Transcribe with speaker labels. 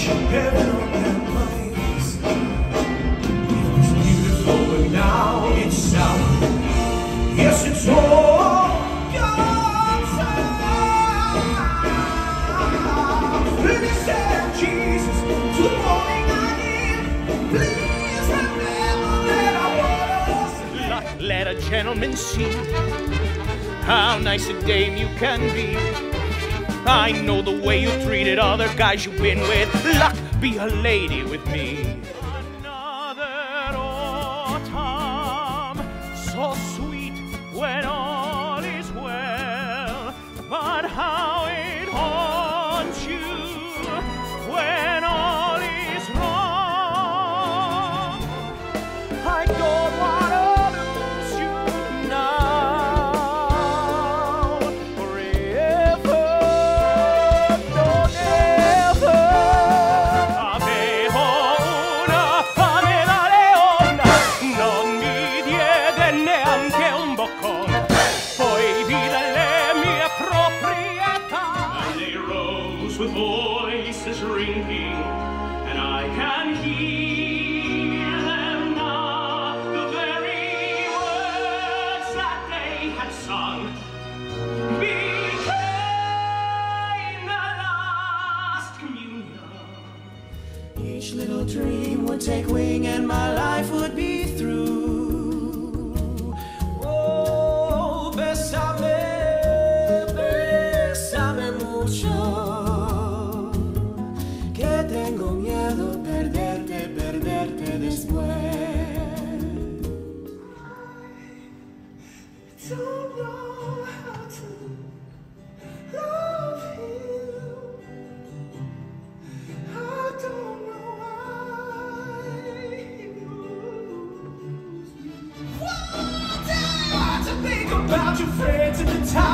Speaker 1: heaven on their minds. It was beautiful, but now it's sour. Yes, it's all gone sour. Let me say, Jesus, to the morning I give. Please remember that I was.
Speaker 2: Let a gentleman see how nice a dame you can be. I know the way you treated other guys you've been with. Luck, be a lady with me. Another autumn, so sweet when all is well. But how it haunts you when all is wrong. I don't want to lose you now. Forever, no never. Avevo una leona, non mi diede neanche un boccone. Poi vide le mie proprietà. And they rose with voices ringing, and I can hear them now. The very words that they had sung became the last communion.
Speaker 1: Each little dream would take wing and my life would be through. Oh, bésame, bésame mucho. Que tengo miedo perderte, perderte después. I don't know how to love you. I don't know why you lose me. What do I have to think about your friends at the time?